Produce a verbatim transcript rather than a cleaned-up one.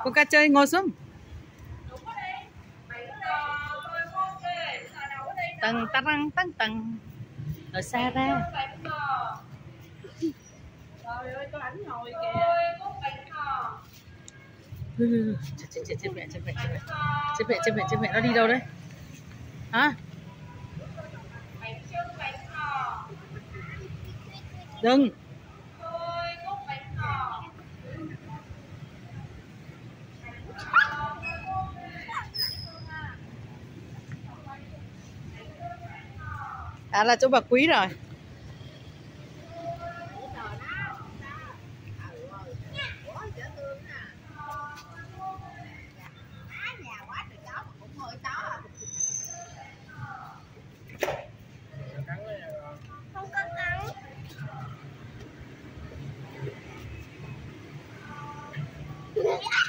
Coca chơi ngồi xuống. Tầng tăng tăng tăng ở xa ra. Trời ơi, có ảnh ngồi kìa. Chết chết chết mẹ chết mẹ chết mẹ chết mẹ chết mẹ chết mẹ nó đi đâu đấy hả? Đừng. À là chỗ bà Quý rồi. Yeah.